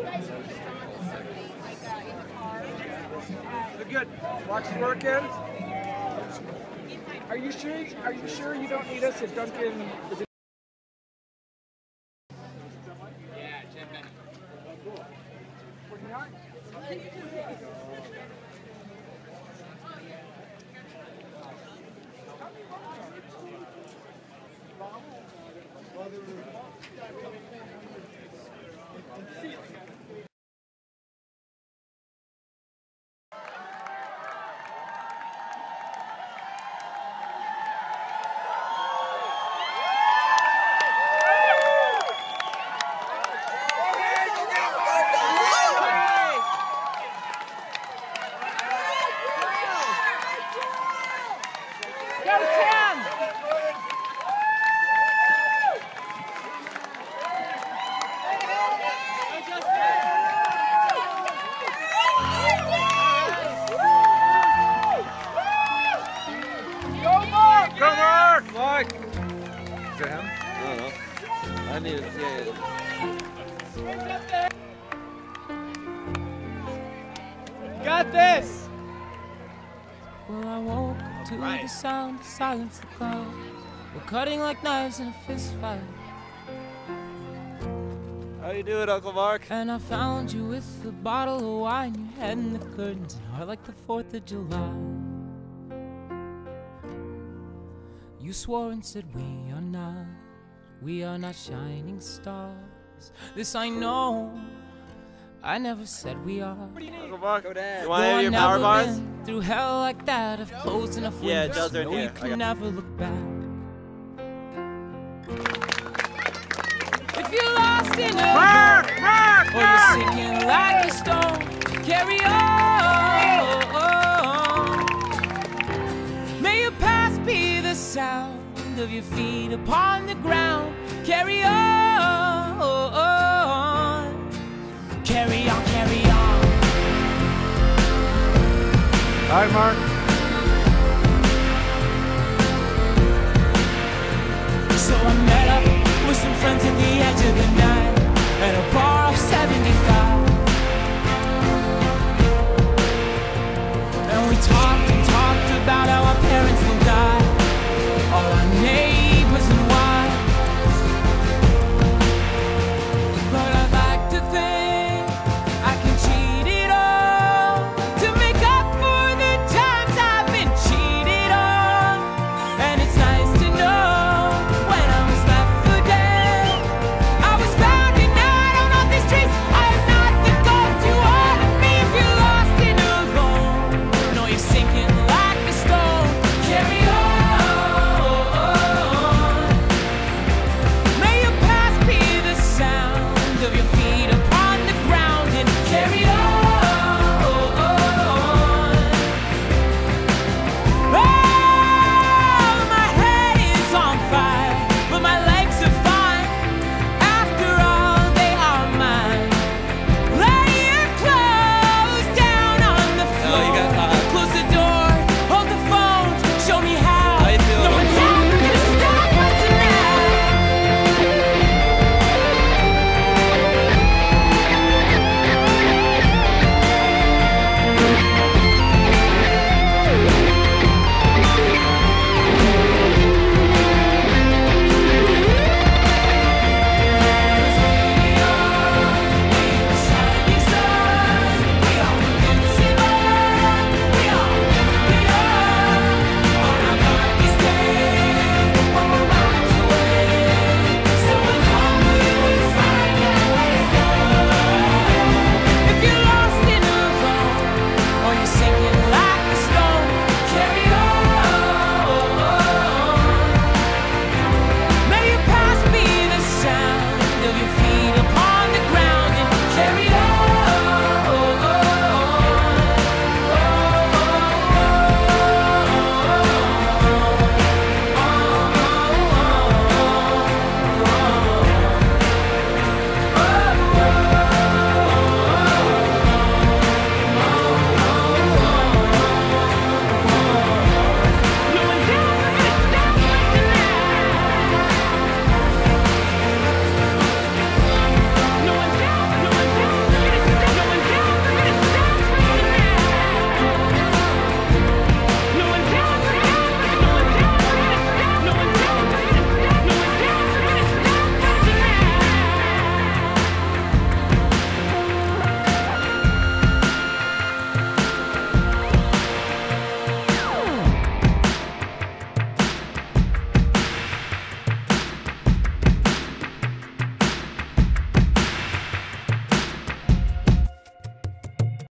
They're good. Watch it working. Are you sure? Are you sure you don't need us if Duncan is it? Yeah, 10 minutes. Working out? Is it him? I don't know. I need to see it. Got this! Well, I woke to the sound, silence the crowd. We're cutting like knives in a fist fight. How you doing, Uncle Mark? And I found you with a bottle of wine, your head in the curtains, and heart like the 4th of July. You swore and said we are not shining stars. This I know, I never said we are. Uncle Mark, Go down. you want any of your power bars? Through hell like that, I've closed enough windows. Yeah, Joe's right know here. you can never look back. If you're lost in a or you're sinking like a stone, carry on. May your past be the sound of your feet upon the ground. Carry on, carry on, carry on. Hi, Mark. So I met up with some friends at the edge of the night at a bar off 75, and we talked